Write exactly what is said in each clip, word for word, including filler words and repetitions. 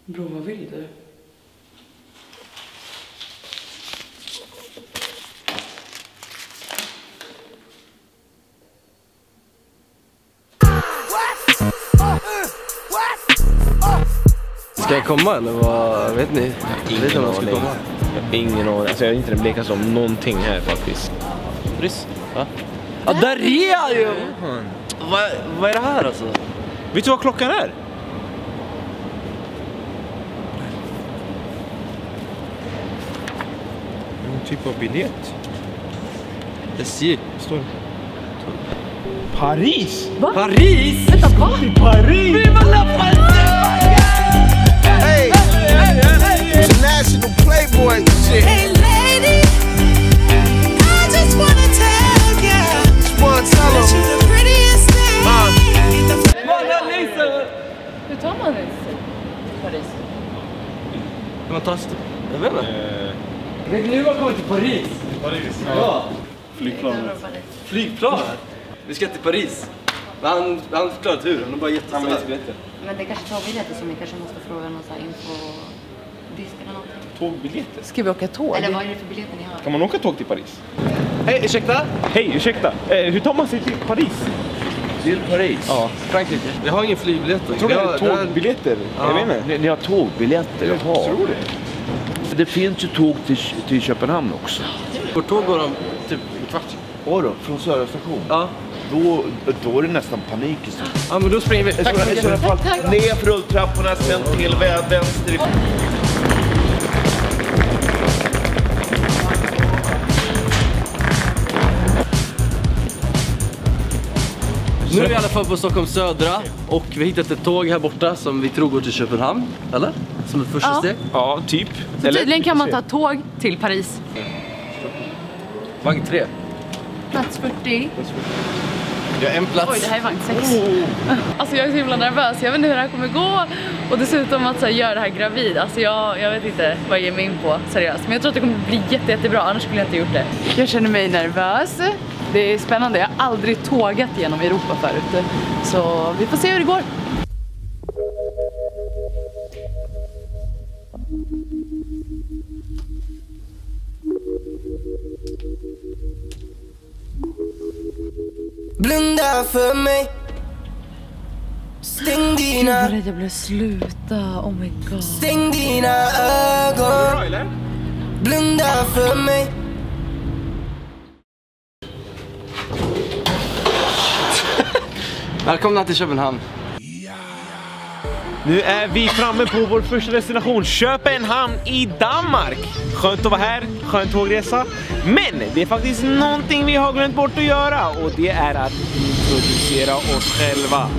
Bro, vad vill du? Ska jag komma eller vad vet ni? Ingen vet om jag ska aning. komma. Ingen aning. Alltså jag är inte den blekaste om någonting här faktiskt. Ryss? Va? Ja, där är jag ju! Vad, vad är det här alltså? Vet du vad klockan är? En typ av biljett. S J. Står det? Paris! Va? Paris! Vänta, va? Paris! Hey, international playboy shit. Hey lady, I just wanna tell ya, Just wanna tell that them. you're the prettiest thing. Hur tar man det till Paris? Kan man ta sig till? Jag vet inte. Eh, Vet ni hur man kommer till Paris? Paris? Ja. Flygplanet. Flygplan? Vi ska till Paris. Han han förklarat hur. Han har bara gett oss biljetter. Men det kanske tar biljetter som vi kanske måste fråga någon så här info disk eller någonting. Tågbiljetter? Ska vi åka tåg? Eller vad är det för biljetter ni har? Kan man åka tåg till Paris? Hej, ursäkta? Hej, ursäkta. Eh, hur tar man sig till Paris? Till Paris? Ja. Frankrike. Vi har ingen flygbiljetter. Jag tror det Vi är har- tågbiljetter. Ja. Jag vet inte. Ni, ni har tågbiljetter, Jag jaha. tror det. Det finns ju tåg till, till Köpenhamn också. Vårt tåg går om typ en kvart. Åh då, från Södra station. Ja. Då, då är det nästan panik i stan. Ja, men då springer vi. Tack så I sådana fall, ner för rulltrapporna, sen till vä- vänster. Nu är vi i alla fall på Stockholm Södra och vi har hittat ett tåg här borta som vi tror går till Köpenhamn, eller? Som ett första Ja. steg. Ja, typ. Så tydligen kan man ta tåg till Paris. Vagn tre. Plats fyrtio. Ja, en plats. Oj, det här är vagn sex. Alltså jag är så himla nervös. Jag vet inte hur det här kommer gå. Och dessutom att så här, göra det här gravid. Alltså jag, jag vet inte vad jag ger mig in på, seriöst. Men jag tror att det kommer bli jätte, jättebra, annars skulle jag inte gjort det. Jag känner mig nervös. Det är spännande. Jag har aldrig tågat genom Europa förut. Så vi får se hur det går. Blunda för mig. Stäng Gud dina, vad rädd jag blev, sluta. Oh my god. stäng dina ögon. Blunda för mig. Välkomna till Köpenhamn. Nu är vi framme på vår första destination, Köpenhamn i Danmark. Skönt att vara här, skönt tågresa. Men det är faktiskt någonting vi har glömt bort att göra. Och det är att introducera oss själva.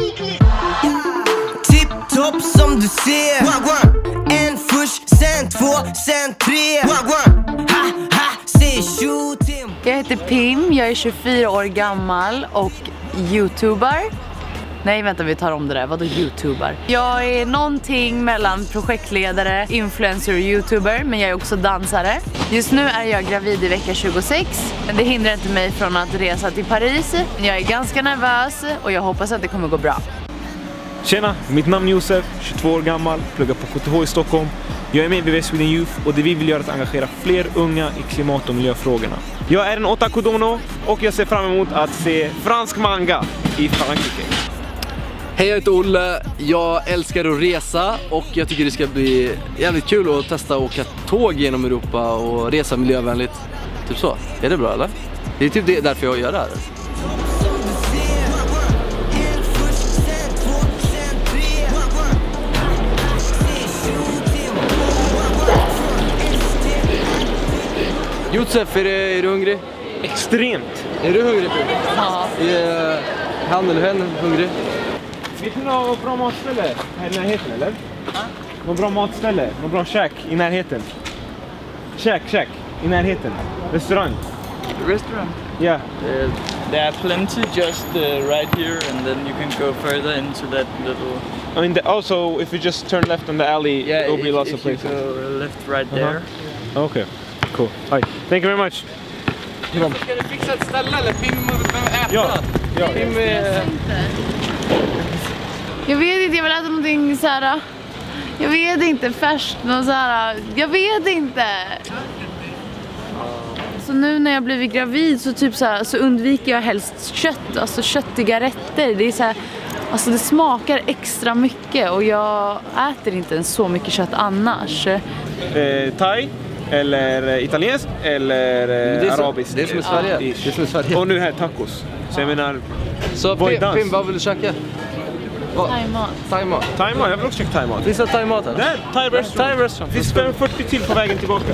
Tipp-topp som du ser. Wagwan. En först, sen två, sen tre. Wagwan. Ha, ha, se shooting. Jag heter Pim, jag är tjugofyra år gammal och youtuber. Nej, vänta, vi tar om det där. Vadå youtuber? Jag är någonting mellan projektledare, influencer och youtuber, men jag är också dansare. Just nu är jag gravid i vecka tjugosex, men det hindrar inte mig från att resa till Paris. Jag är ganska nervös och jag hoppas att det kommer gå bra. Tjena, mitt namn är Josef, tjugotvå år gammal, pluggar på K T H i Stockholm. Jag är med i B V Sweden Youth och det vi vill göra är att engagera fler unga i klimat- och miljöfrågorna. Jag är en otakudono och jag ser fram emot att se fransk manga i Frankrike. Hej, jag heter Olle. Jag älskar att resa och jag tycker det ska bli jävligt kul att testa att åka tåg genom Europa och resa miljövänligt. Typ så. Är det bra eller? Det är typ det, därför jag gör det här. Josef, är, det, är du hungrig? Extremt! Är du hungrig? Ja. Är han eller hen hungrig? Vet du något bra matställe här i närheten eller? Ja? Något bra matställe, något bra käk i närheten? Käk, käk i närheten. Restaurang. Restaurant? Ja. Uh, there are plenty just uh, right here, and then you can go further into that little. I mean, the, also if you just turn left on the alley, Yeah, there will be if, lots if of places. you go left right Uh-huh. there. Okay, cool. Hi. Thank you very much. Ska du fixa ett ställe eller Pim äta? Ja. Ja. Pim, eh, Jag vet inte, jag vill äta någonting så här. Jag vet inte, färskt, någon så här, jag vet inte. Så nu när jag blivit gravid så typ så här, så undviker jag helst kött, alltså köttiga rätter. Det är så här, alltså det smakar extra mycket och jag äter inte ens så mycket kött annars. Eh, thai eller italienskt eller eh, arabiskt. Det är som i Sverige. Ja. Det är som i Sverige. Och nu här tacos. Så jag menar, så Pim, Pim, vad vill du käka? Thai-mat. Thai-mat. Thai-mat, jag vill också käka thai-mat. Finns det thai-mat här? Där, thai-restaurant. Thai-restaurant. Finns fem fyrtio till på vägen tillbaka.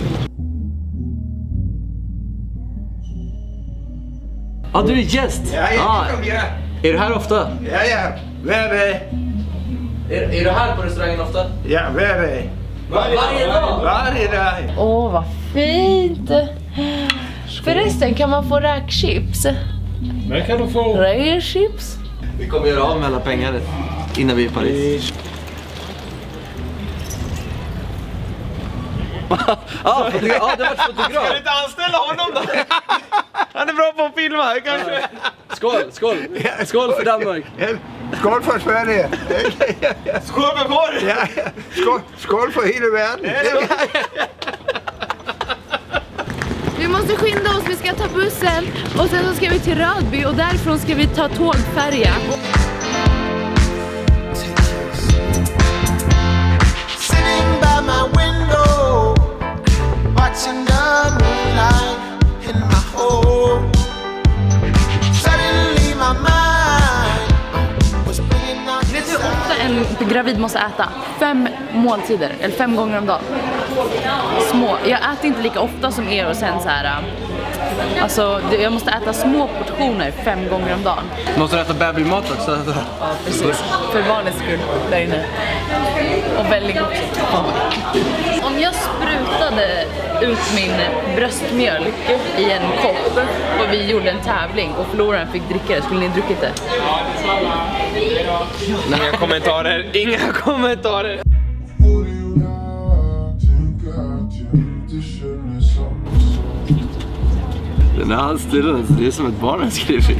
Ja, ah, du är gäst? Ja, jag ah. kom, ja. Är du här ofta? Ja, ja. Värre. Är, är du här på restaurangen ofta? Ja, värre. Varje, varje dag? Varje dag. Åh, oh, vad fint! Förresten, kan man få räkchips? Men kan du få... Räkchips? Vi kommer göra av med alla pengar innan vi är i Paris. Ja, ah, det var fotograf. Ska du inte anställa honom då? Han är bra på att filma, kanske. Skål, skål. Skål för Danmark. Skål för Sverige. Skål för vår. Ja, skål, skål för hela världen. Vi måste skynda oss, vi ska ta bussen och sen så ska vi till Rödby och därifrån ska vi ta tågfärja. Sitting by my window, watching the moonlight in my home. Suddenly my mind was bringing out. Vet du hur ofta en gravid måste äta? Fem måltider, eller fem gånger om dagen. Små. Jag äter inte lika ofta som er och sen så här. Alltså, jag måste äta små portioner fem gånger om dagen. Måste du äta babymat också? Ja, precis. För barnets skull, där inne. Och väldigt gott. Om jag sprutade ut min bröstmjölk i en kopp och vi gjorde en tävling och förloraren fick dricka det, skulle ni druckit det? Inga kommentarer, inga kommentarer. Den här handstilen, det är som ett barn har skrivit.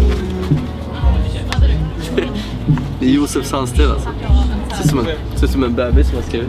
Det är Josefs handstil alltså. Det ser som en, ser som en bebis som har skrivit.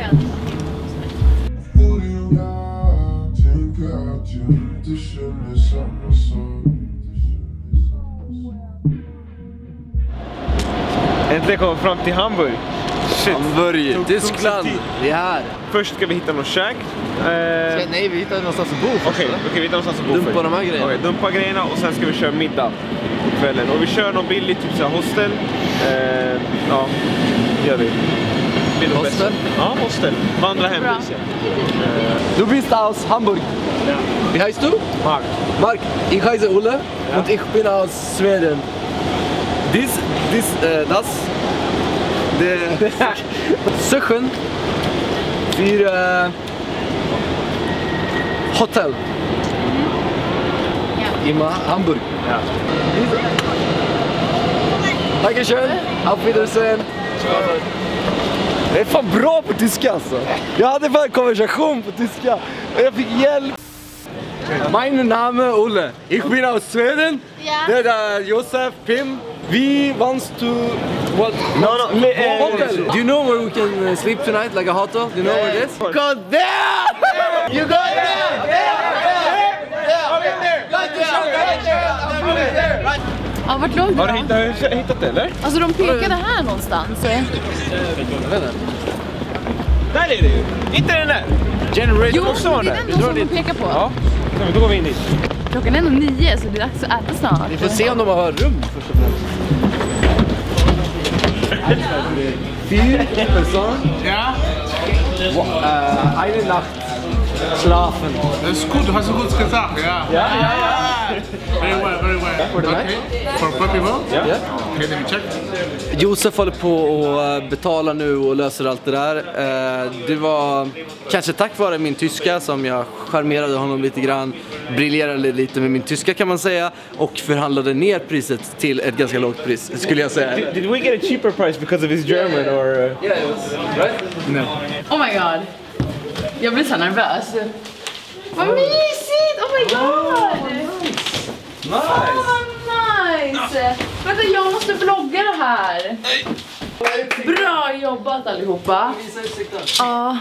Äntligen kom fram till Hamburg. Shit. Hamburg, Tyskland, vi är här. Först ska vi hitta någon käk. Eh, Nej, vi hittar någonstans att bo först. Okej, okay, okay, vi hittar någonstans att bo Dumpa först. de här grejerna. Okay, dumpa grejerna och sen ska vi köra middag på kvällen. Och vi kör någon billig, typ såhär hostel. Eh, ja, gör vi. Hostel? Ja, hostel. Vandra hem. Bra. Du bist aus Hamburg. Ja. Wie heißt du? Mark. Mark, ich heiße Ulle und ich bin aus Schweden. Dies, dies, äh, das, det, Söchen för äh, Hotel. Ja. Immer Hamburg. Ja. Dankeschön, auf Wiedersehen. Jag är fan bra på tyska alltså. Jag hade fan konversation på tyska och jag fick hjälp. Mein Name är Ulle. Ich bin aus Schweden. Ja. Det är Josef, Pim. Vi wants to what? No, no, le, eh, Hotel. Do you know where we can uh, sleep tonight, like a hotel? Do you know where it is? Go there! You go there! Ja, vart låg Har det du då? hittat, hittat det eller? Alltså de pekade här någonstans. Där är det ju. Inte den där. Generator Jo, också var det är där. den som de pekar på. Ja, då går vi in dit. Klockan är nog nio så det är dags att äta snart. Vi får se om de har rum först och främst. Fyra personer. Ja, Äh, eine Nacht schlafen. das ist gut, du hast du gut gesagt, ja. Ja, ja, ja. Very well, very well. For the Okay, night? for four people? Ja. Okay, let me check. Josef håller på att betala nu och löser allt det där. Eh, Det var kanske tack vare min tyska som jag charmerade honom lite grann, briljerade lite med min tyska kan man säga, och förhandlade ner priset till ett ganska lågt pris, skulle jag säga. Did, did we get a cheaper price because of his German or? Uh... Yeah, it was, right? No. Oh my god. Jag blir så nervös. Vad mysigt! Oh my god! Nice! Åh, vad nice! Vänta, jag måste vlogga det här. Bra jobbat allihopa. Ja.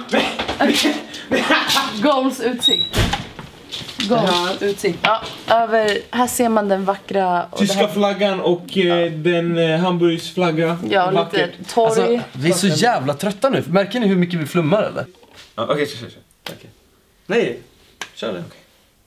Golms utsikt. Golms utsikt. Ja, över, här ser man den vackra... Och Tyska här... flaggan och eh, den eh, Hamburgs flagga. Ja, Vackert. lite torg. Alltså, vi är så jävla trötta nu. Märker ni hur mycket vi flummar eller? Ja, okej, okay, kör, kör, kör. Okay. Nej, kör det. Okay.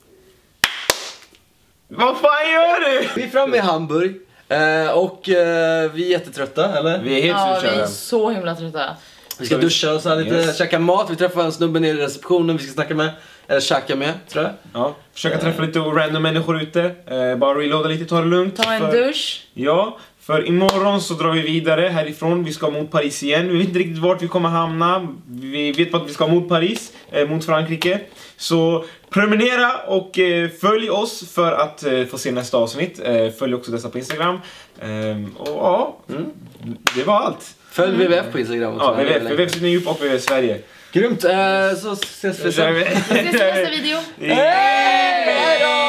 Vad fan gör du? Vi är framme i Hamburg. Eh, och eh, vi är jättetrötta, eller? Vi är helt Ja, vi surkörda. är så himla trötta. Vi ska duscha och så här lite, Yes. käka mat. Vi träffar en snubbe nere i receptionen vi ska snacka med. Eller käka med, tror jag. Ja, försöka träffa lite random människor ute. Eh, bara reloada lite, ta det lugnt. Ta en för, dusch. Ja, för imorgon så drar vi vidare härifrån. Vi ska mot Paris igen. Vi vet inte riktigt vart vi kommer hamna. Vi vet bara att vi ska mot Paris, eh, mot Frankrike. Så prenumerera och eh, följ oss för att eh, få se nästa avsnitt. Eh, följ också dessa på Instagram. Eh, och ja, mm, det var allt. Följ W W F på Instagram också. Ja, W W F, W W F sitter djup och W W F Sverige. Grymt, eh, så ses vi sen. Vi ses i nästa video. Hej! Hej då!